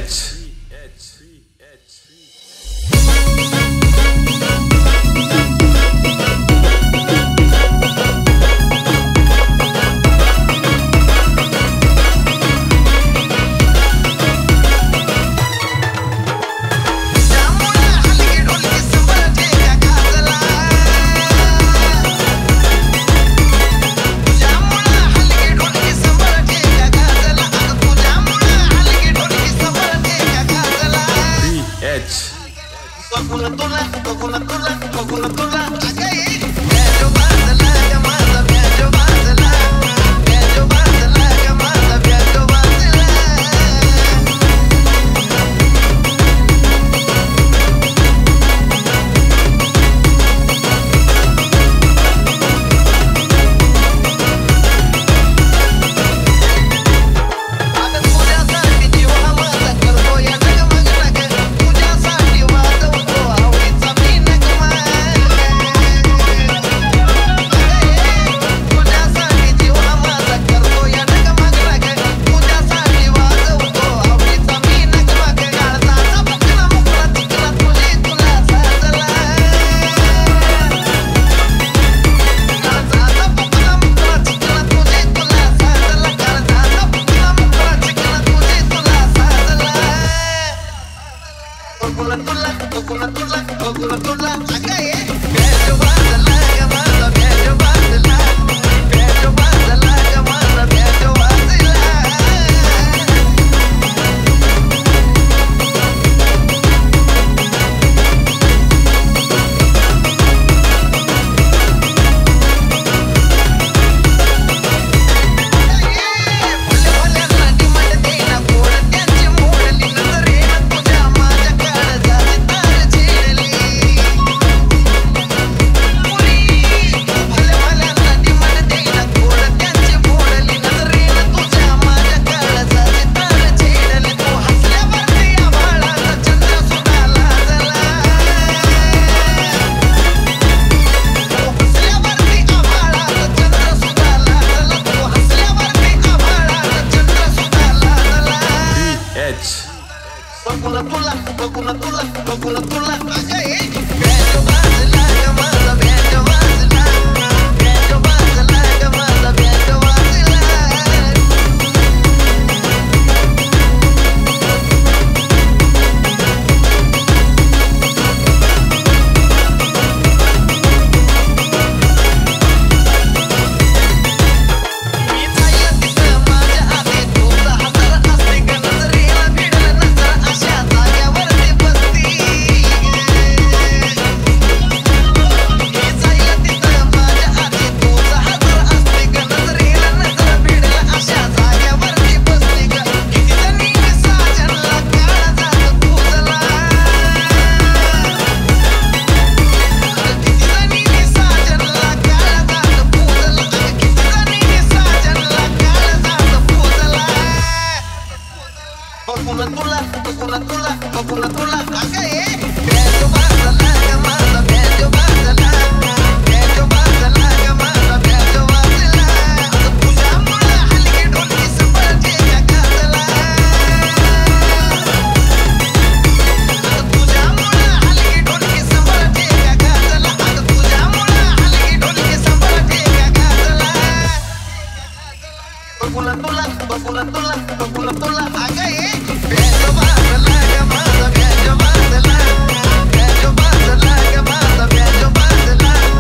Bye.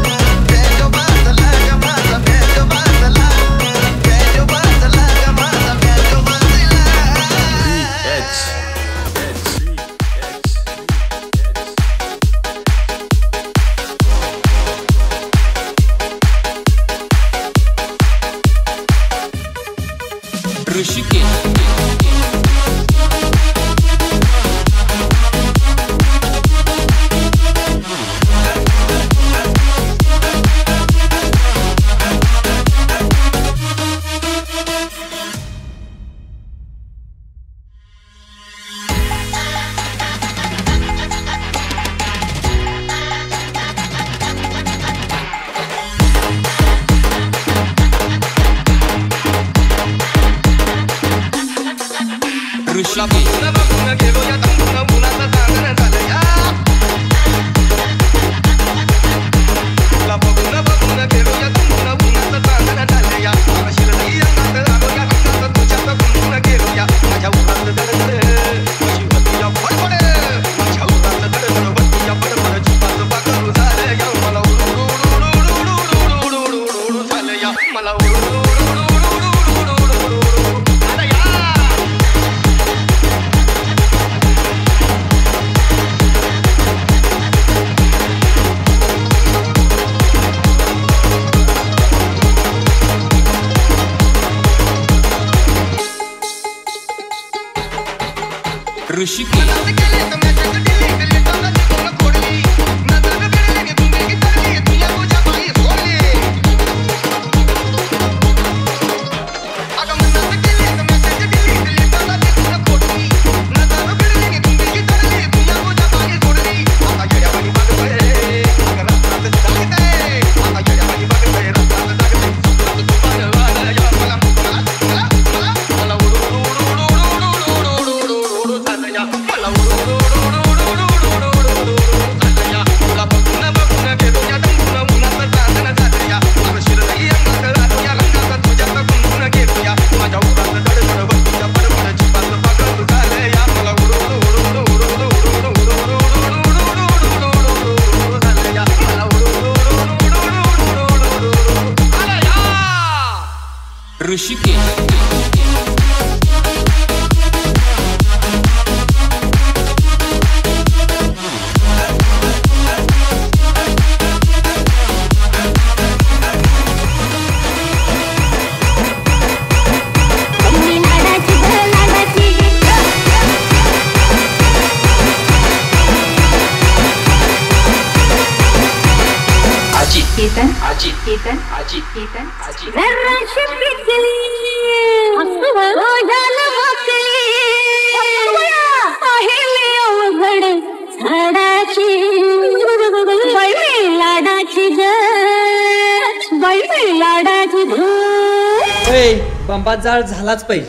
बंबात जाळ झालाच पाहिजे.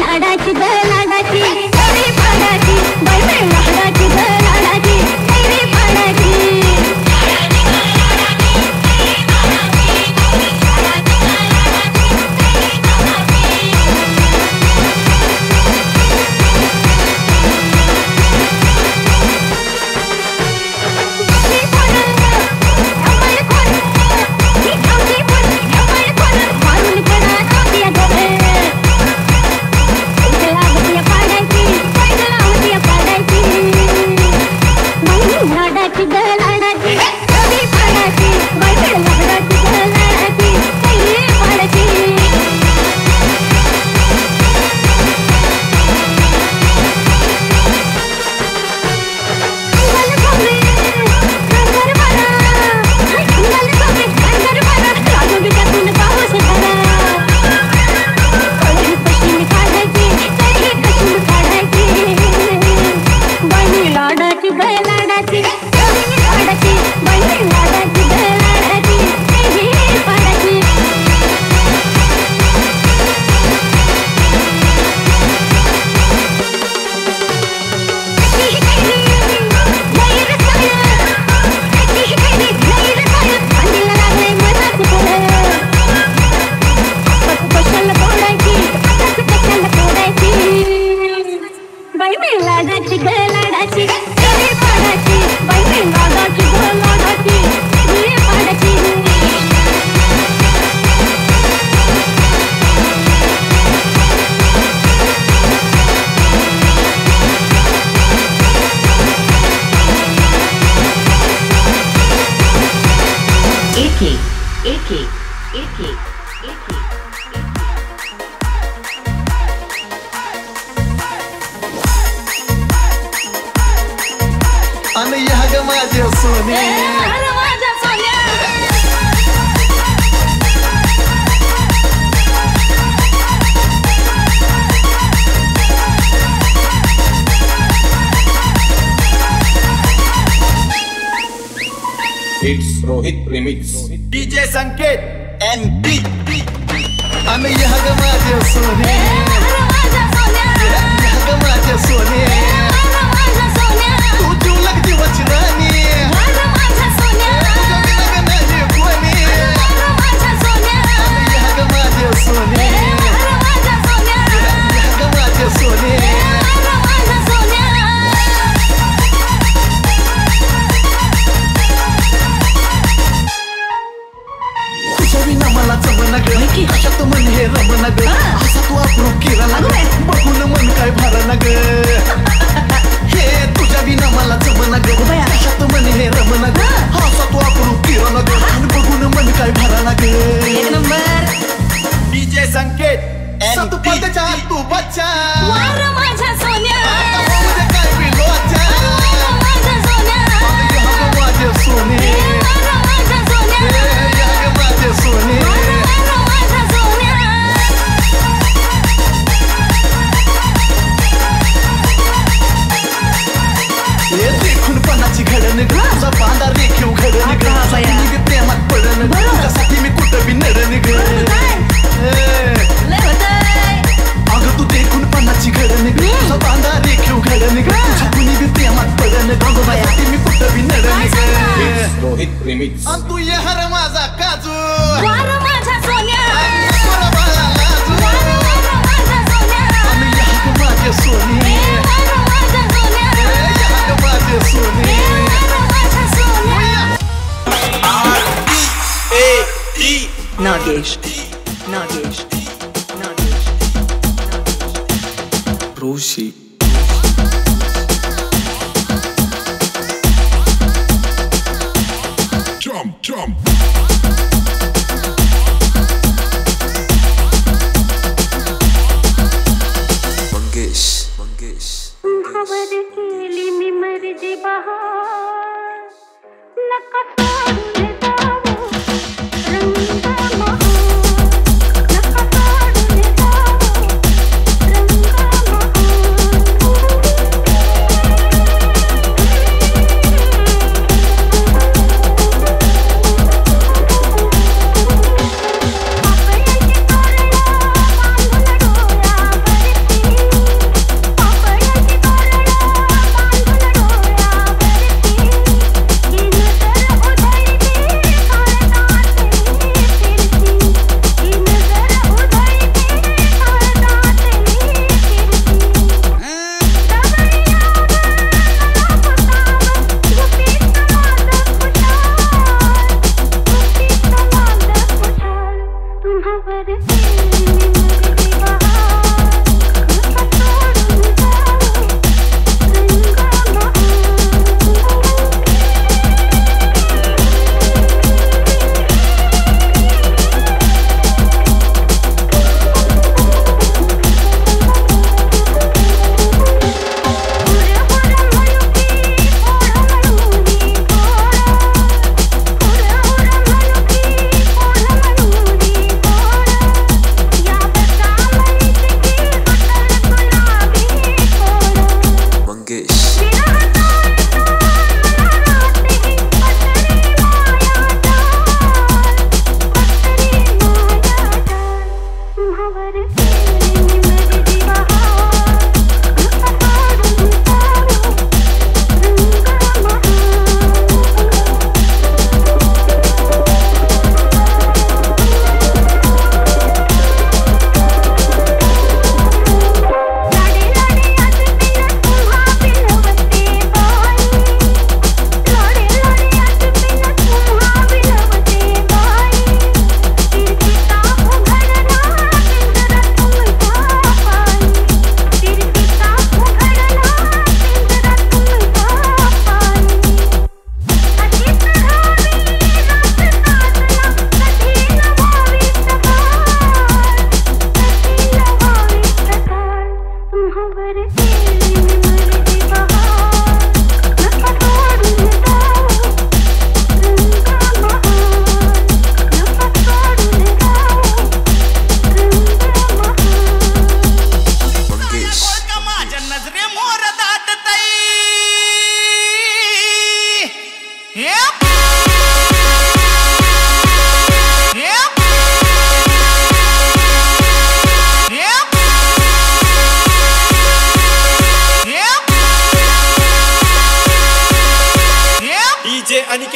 It's Rohit Remix. DJ Sanket and D. ग माझ्या सोने माझ्या सोन्या तू जीवलग जीवाची राणी माझ्या सोन्या तुझ्या बिना ग नाही कोणी माझ्या सोन्या या ग माझ्या सोने माझ्या सोन्या या ग माझ्या सोने माझ्या सोन्या तुझ्या विना मला जमना ग कशात मन हे रमना ग असा तू अप्रूप केला ना ग बघून मन काय भरणा ग हे तुझ्या विना मला जमना ग कशात मन हे रमना ग असा तू अप्रूप केला ना ग आणि बघून मन काय भरणा ग एक नंबर डीजे संकेत सतुपात्याच्या तू बच्चा वार माझ्या सोन्या आता म्हणजे काय बिलोच्या माझ्या सोन्या या ग माझे सोने माझ्या सोन्या या ग माझे सोने माझ्या सोन्या हे देखून पणाची घडण ग तुझा बांधा रेखीव घडण ग मी बी प्रेमात पडण ग तुझ्यासाठी मी कुठं बी नडण ग लय होतंय अगं तू देखून पणाची घडण ग तुझा बांधा रेखीव घडण ग तुझ्या कुणी बी प्रेमात पडण ग तुझ्यासाठी मी कुठं बी नडण ग रोहित प्रेमिक्स आणि तू ये हर माझा काजू वार माझ्या सोन्या तुला बाळा लाजू माझ्या सोन्या आणि या ग माझे सोने माझ्या सोन्या या ग माझे सोने माझ्या सोन्या Nagesh. रोशी Mangesh. तुम्हावर केली मी मर्जी बहार नका सोडून जाऊ रंग महार नका सोडून जाऊ रंग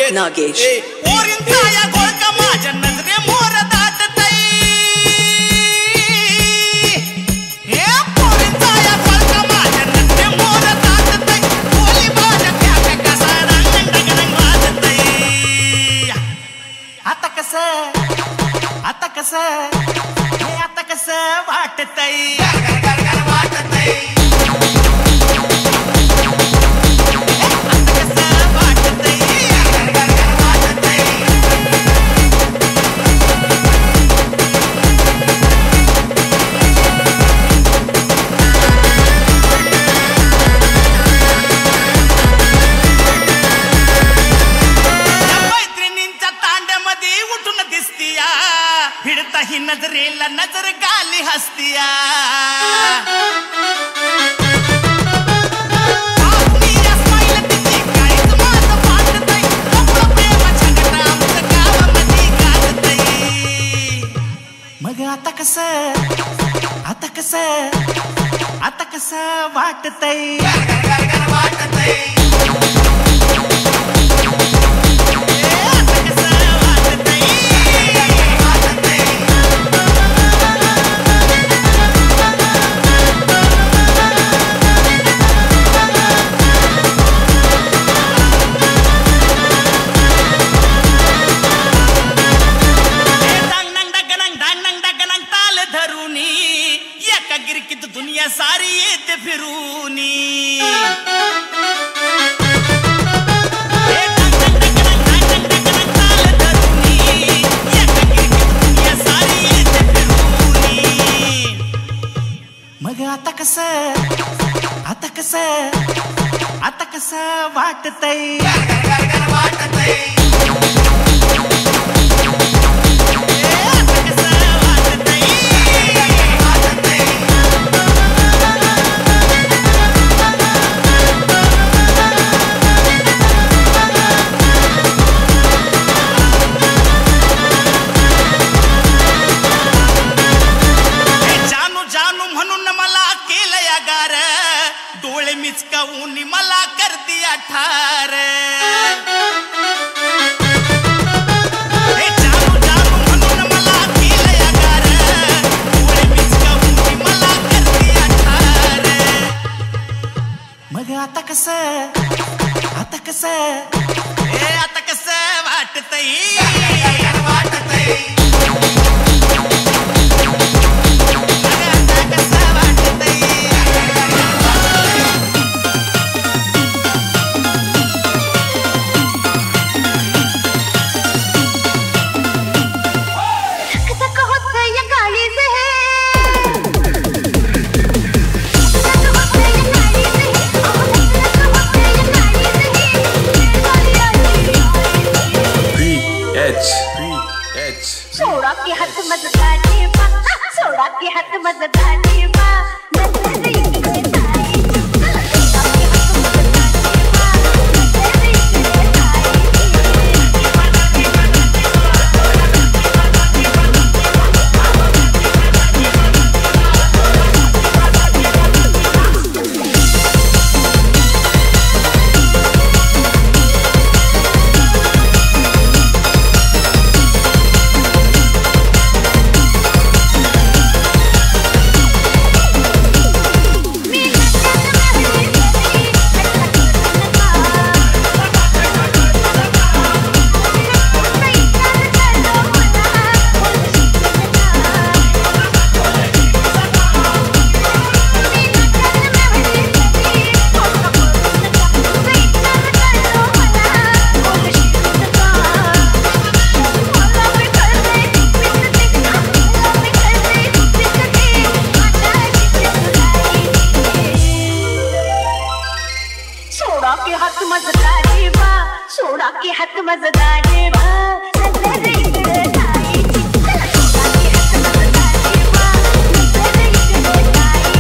नागेश. पोरींचा या गोळका माझ्या नजरे मोर दाटतई. हे पोरींचा या गोळका माझ्या नजरे मोर दाटतई. बोली माझ्या त्या कसा रंग डगडग वाजतई. आता कसं आता कसं वाटतई. फिरता ही नजरेला नजर गाली हसतिया. मग आता कसं वाटतय. दुनिया सारी येते फिरूनी. मग आता कसं वाटतय. डोळे मिचकावून मला करती ठार. जानू जानू म्हणून मला केलं या गार. डोळे मिचकावून मला करती ठार. मग आता कसं वाटतय. सोडा के हाथ मजदारी बा. सोडा के हाथ मजदारी बा. नजर इकडे ताई. सोडा के हात मजदारी बा. नजर इकडे ताई. सोडा के हात मजदारी बा. नजर इकडे ताई. सोडा के हात मजदारी बा. नजर इकडे ताई.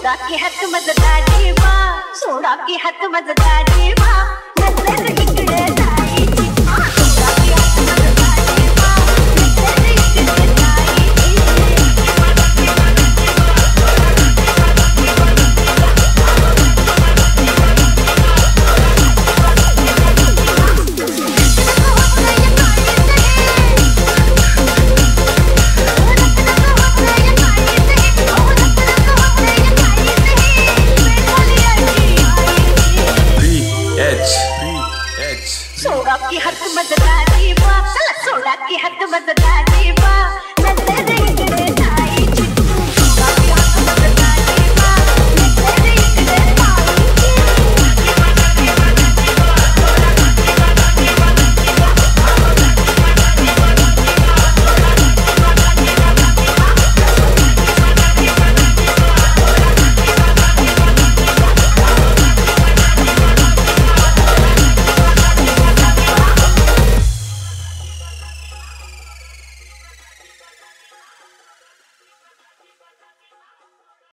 सोडा की हात मजदारी वा सोडा की हात मजदारी वा नजर इकडे